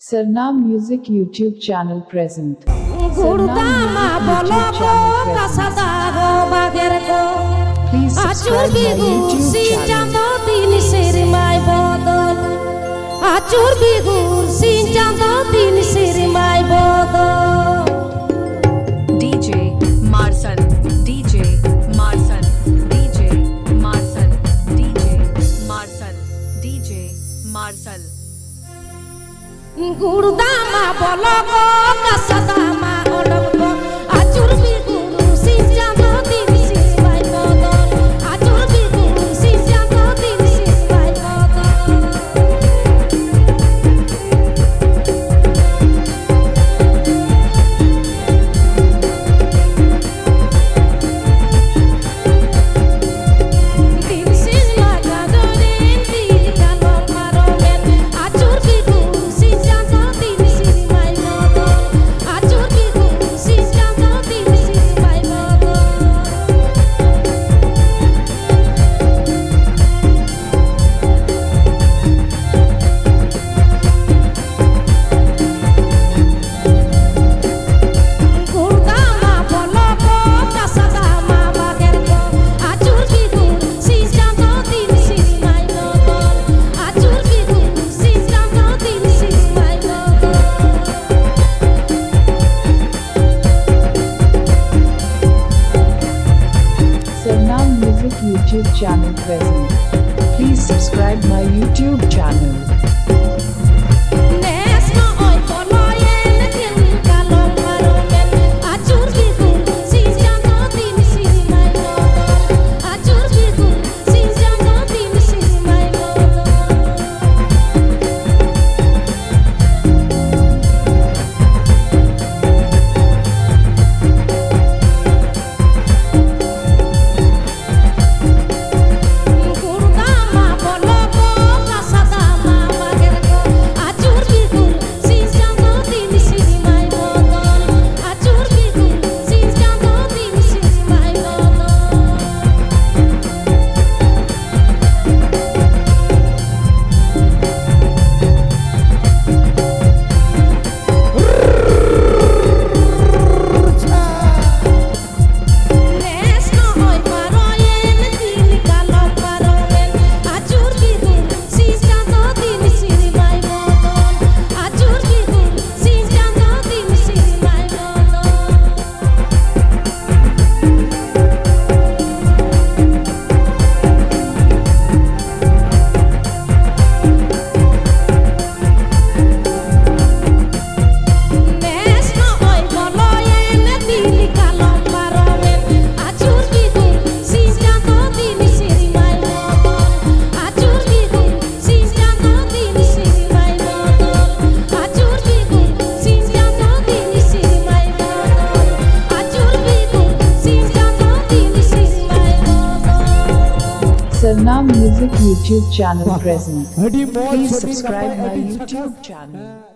Sarnaam Music YouTube channel present. Gurdama boloko kasadago bagerko. Please subscribe my YouTube channel. Tin sirmai bodol. Achur bigur sinjando tin sirmai bodol. DJ Marsan, DJ Marsan, DJ Marsan, DJ Marsan, DJ Marsan. Gurdama boloko kasadama oloko. Achur bigur sinjando tin sirmai bodol. Achur bigur sinjando tin sirmai bodol. Sarnaam Music YouTube channel present. Please subscribe my YouTube channel. Sarnaam Music YouTube channel present. Please subscribe my YouTube channel.